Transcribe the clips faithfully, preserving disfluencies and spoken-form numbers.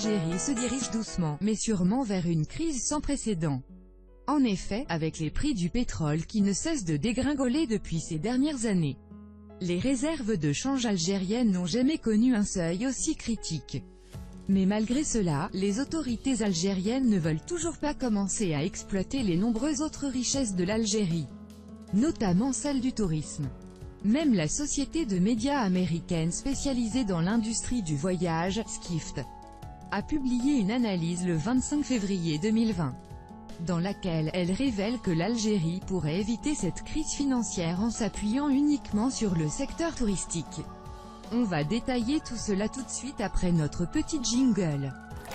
l'Algérie se dirige doucement, mais sûrement vers une crise sans précédent. En effet, avec les prix du pétrole qui ne cessent de dégringoler depuis ces dernières années, les réserves de change algériennes n'ont jamais connu un seuil aussi critique. Mais malgré cela, les autorités algériennes ne veulent toujours pas commencer à exploiter les nombreuses autres richesses de l'Algérie, notamment celle du tourisme. Même la société de médias américaine spécialisée dans l'industrie du voyage, Skift, a publié une analyse le vingt-cinq février deux mille vingt, dans laquelle elle révèle que l'Algérie pourrait éviter cette crise financière en s'appuyant uniquement sur le secteur touristique. On va détailler tout cela tout de suite après notre petit jingle.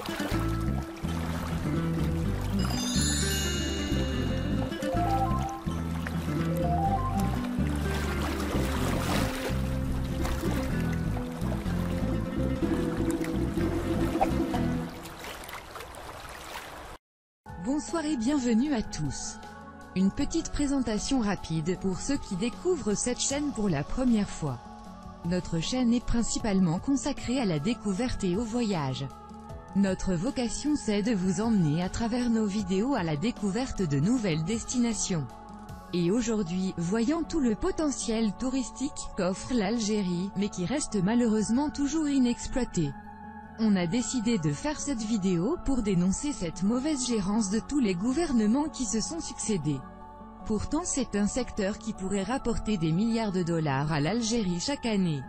Bonsoir et bienvenue à tous. Une petite présentation rapide pour ceux qui découvrent cette chaîne pour la première fois. Notre chaîne est principalement consacrée à la découverte et au voyage. Notre vocation c'est de vous emmener à travers nos vidéos à la découverte de nouvelles destinations. Et aujourd'hui, voyant tout le potentiel touristique qu'offre l'Algérie, mais qui reste malheureusement toujours inexploité, on a décidé de faire cette vidéo pour dénoncer cette mauvaise gérance de tous les gouvernements qui se sont succédés. Pourtant c'est un secteur qui pourrait rapporter des milliards de dollars à l'Algérie chaque année.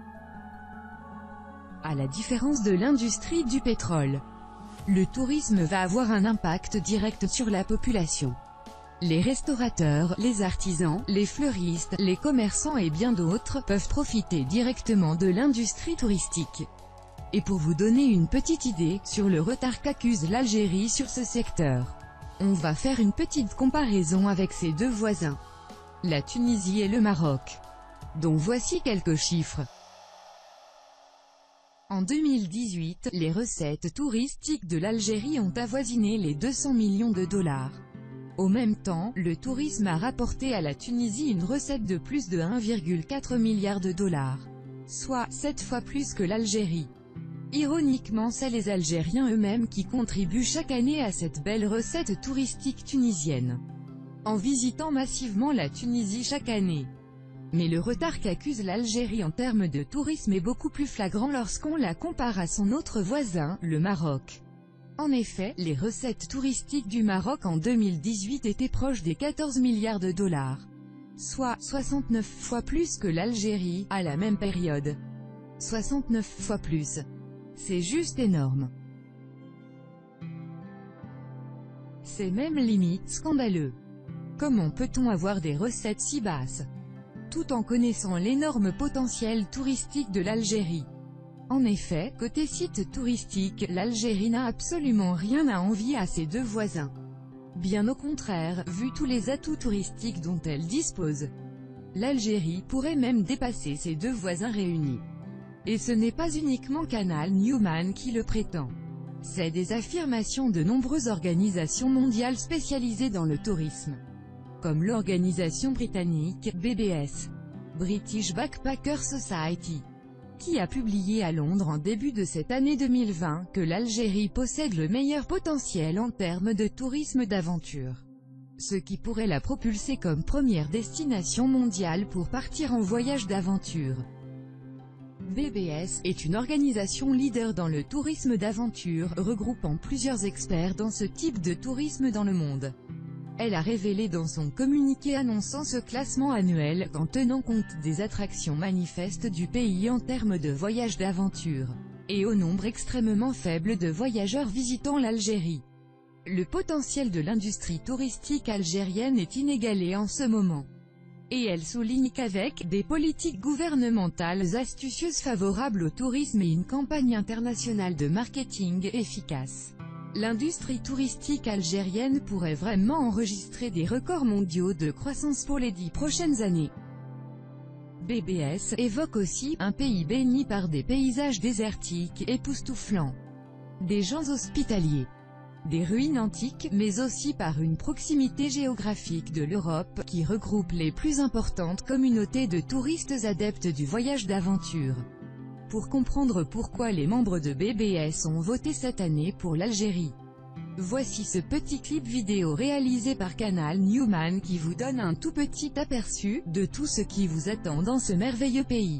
À la différence de l'industrie du pétrole, le tourisme va avoir un impact direct sur la population. Les restaurateurs, les artisans, les fleuristes, les commerçants et bien d'autres peuvent profiter directement de l'industrie touristique. Et pour vous donner une petite idée sur le retard qu'accuse l'Algérie sur ce secteur, on va faire une petite comparaison avec ses deux voisins, la Tunisie et le Maroc, dont voici quelques chiffres. En deux mille dix-huit, les recettes touristiques de l'Algérie ont avoisiné les deux cents millions de dollars. Au même temps, le tourisme a rapporté à la Tunisie une recette de plus de un virgule quatre milliard de dollars, soit sept fois plus que l'Algérie. Ironiquement, c'est les Algériens eux-mêmes qui contribuent chaque année à cette belle recette touristique tunisienne, en visitant massivement la Tunisie chaque année. Mais le retard qu'accuse l'Algérie en termes de tourisme est beaucoup plus flagrant lorsqu'on la compare à son autre voisin, le Maroc. En effet, les recettes touristiques du Maroc en deux mille dix-huit étaient proches des quatorze milliards de dollars, soit soixante-neuf fois plus que l'Algérie, à la même période. soixante-neuf fois plus. C'est juste énorme. C'est même limite scandaleux. Comment peut-on avoir des recettes si basses, tout en connaissant l'énorme potentiel touristique de l'Algérie? En effet, côté site touristique, l'Algérie n'a absolument rien à envier à ses deux voisins. Bien au contraire, vu tous les atouts touristiques dont elle dispose, l'Algérie pourrait même dépasser ses deux voisins réunis. Et ce n'est pas uniquement Canal Newman qui le prétend. C'est des affirmations de nombreuses organisations mondiales spécialisées dans le tourisme, comme l'organisation britannique B B S, British Backpacker Society, qui a publié à Londres en début de cette année deux mille vingt que l'Algérie possède le meilleur potentiel en termes de tourisme d'aventure, ce qui pourrait la propulser comme première destination mondiale pour partir en voyage d'aventure. B B S est une organisation leader dans le tourisme d'aventure, regroupant plusieurs experts dans ce type de tourisme dans le monde. Elle a révélé dans son communiqué annonçant ce classement annuel qu'en tenant compte des attractions manifestes du pays en termes de voyages d'aventure, et au nombre extrêmement faible de voyageurs visitant l'Algérie, le potentiel de l'industrie touristique algérienne est inégalé en ce moment. Et elle souligne qu'avec des politiques gouvernementales astucieuses favorables au tourisme et une campagne internationale de marketing efficace, l'industrie touristique algérienne pourrait vraiment enregistrer des records mondiaux de croissance pour les dix prochaines années. B B S évoque aussi un pays béni par des paysages désertiques époustouflants, des gens hospitaliers, des ruines antiques, mais aussi par une proximité géographique de l'Europe, qui regroupe les plus importantes communautés de touristes adeptes du voyage d'aventure. pour comprendre pourquoi les membres de B B S ont voté cette année pour l'Algérie. Voici ce petit clip vidéo réalisé par Canal Newman qui vous donne un tout petit aperçu de tout ce qui vous attend dans ce merveilleux pays.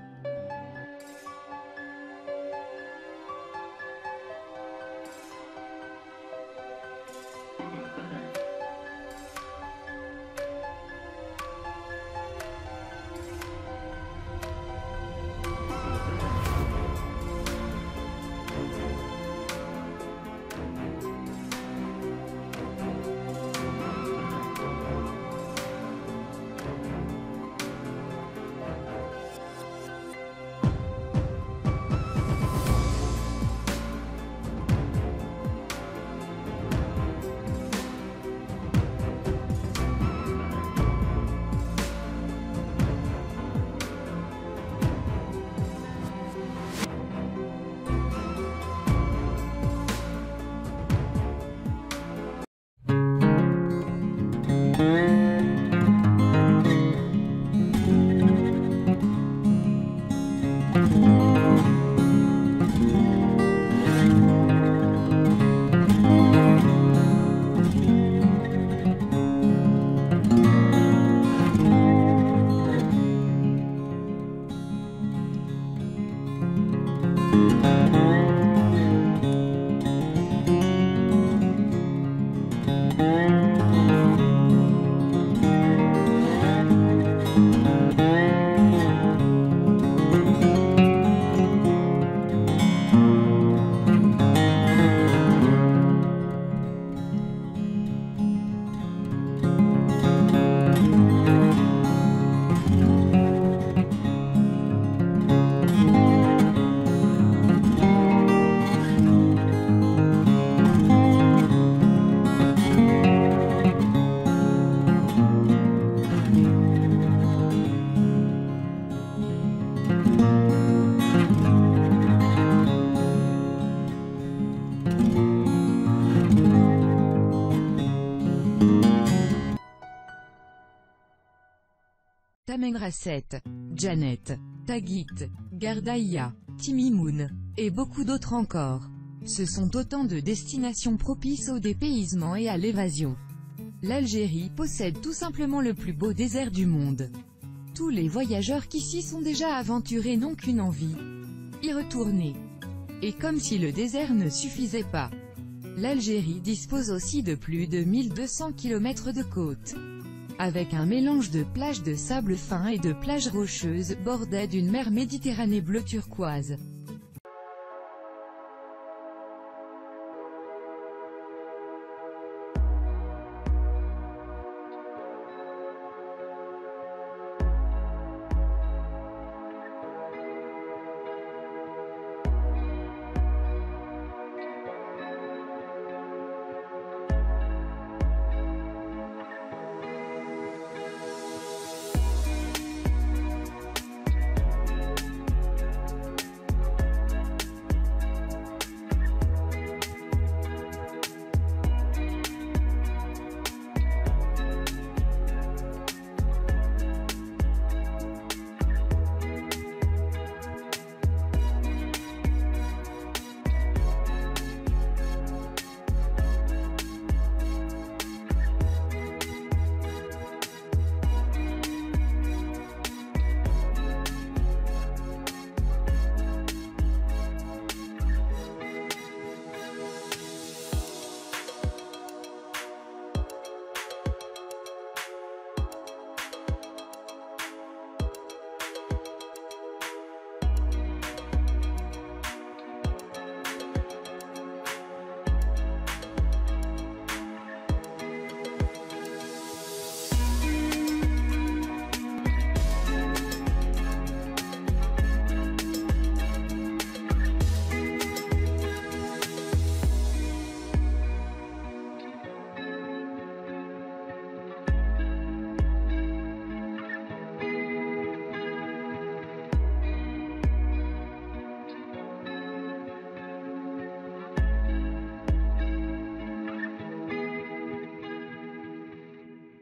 Tamanrasset, Janet, Tagit, Gardaïa, Timimoun, et beaucoup d'autres encore. Ce sont autant de destinations propices au dépaysement et à l'évasion. L'Algérie possède tout simplement le plus beau désert du monde. Tous les voyageurs qui s'y sont déjà aventurés n'ont qu'une envie: y retourner. Et comme si le désert ne suffisait pas, l'Algérie dispose aussi de plus de mille deux cents kilomètres de côte, avec un mélange de plages de sable fin et de plages rocheuses, bordées d'une mer Méditerranée bleu turquoise.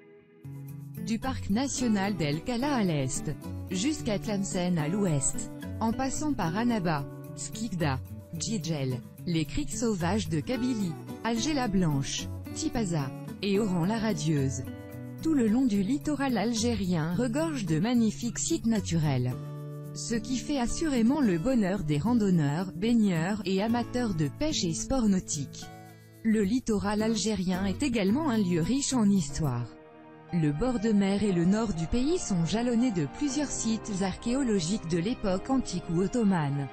du parc national d'El Kala à l'est, jusqu'à Tlemcen à l'ouest. en passant par Annaba, Skikda, Djidjel, les criques sauvages de Kabylie, Alger la Blanche, Tipaza, et Oran la Radieuse. Tout le long du littoral algérien regorge de magnifiques sites naturels. Ce qui fait assurément le bonheur des randonneurs, baigneurs et amateurs de pêche et sports nautiques. Le littoral algérien est également un lieu riche en histoire. Le bord de mer et le nord du pays sont jalonnés de plusieurs sites archéologiques de l'époque antique ou ottomane.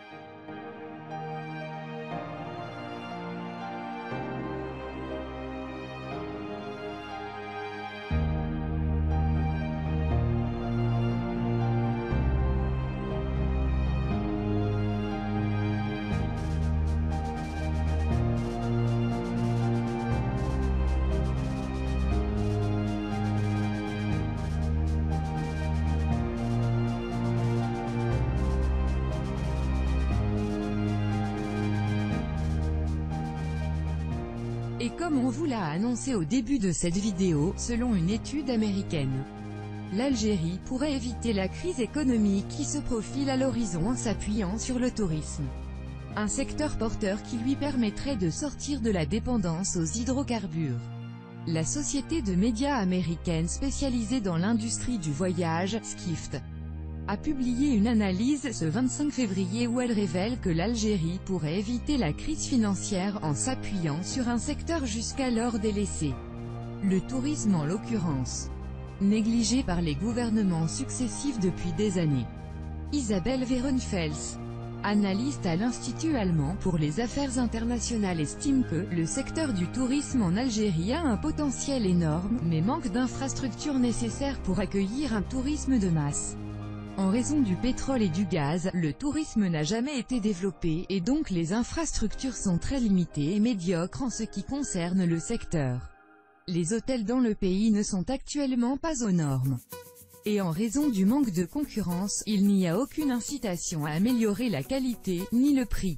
Et comme on vous l'a annoncé au début de cette vidéo, selon une étude américaine, l'Algérie pourrait éviter la crise économique qui se profile à l'horizon en s'appuyant sur le tourisme. Un secteur porteur qui lui permettrait de sortir de la dépendance aux hydrocarbures. La société de médias américaine spécialisée dans l'industrie du voyage, Skift, a publié une analyse ce vingt-cinq février où elle révèle que l'Algérie pourrait éviter la crise financière en s'appuyant sur un secteur jusqu'alors délaissé. Le tourisme en l'occurrence. Négligé par les gouvernements successifs depuis des années. Isabelle Werenfels, analyste à l'Institut allemand pour les affaires internationales, estime que le secteur du tourisme en Algérie a un potentiel énorme, mais manque d'infrastructures nécessaires pour accueillir un tourisme de masse. En raison du pétrole et du gaz, le tourisme n'a jamais été développé, et donc les infrastructures sont très limitées et médiocres en ce qui concerne le secteur. Les hôtels dans le pays ne sont actuellement pas aux normes. Et en raison du manque de concurrence, il n'y a aucune incitation à améliorer la qualité, ni le prix.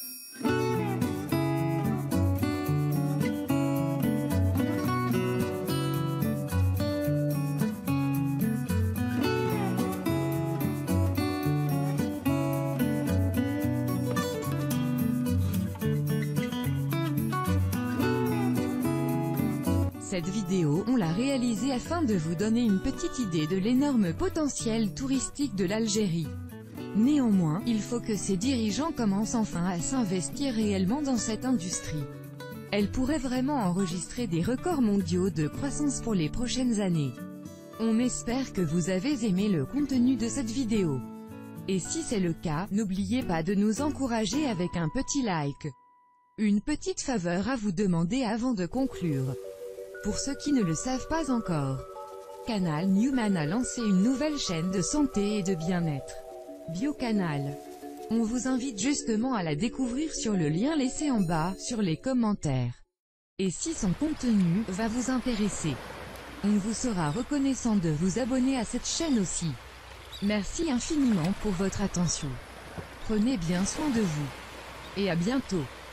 Cette vidéo, on l'a réalisée afin de vous donner une petite idée de l'énorme potentiel touristique de l'Algérie. Néanmoins, il faut que ses dirigeants commencent enfin à s'investir réellement dans cette industrie. Elle pourrait vraiment enregistrer des records mondiaux de croissance pour les prochaines années. On espère que vous avez aimé le contenu de cette vidéo. Et si c'est le cas, n'oubliez pas de nous encourager avec un petit like. Une petite faveur à vous demander avant de conclure. Pour ceux qui ne le savent pas encore, Canal Newman a lancé une nouvelle chaîne de santé et de bien-être, BioCanal. On vous invite justement à la découvrir sur le lien laissé en bas, sur les commentaires. Et si son contenu va vous intéresser, on vous sera reconnaissant de vous abonner à cette chaîne aussi. Merci infiniment pour votre attention. Prenez bien soin de vous. Et à bientôt.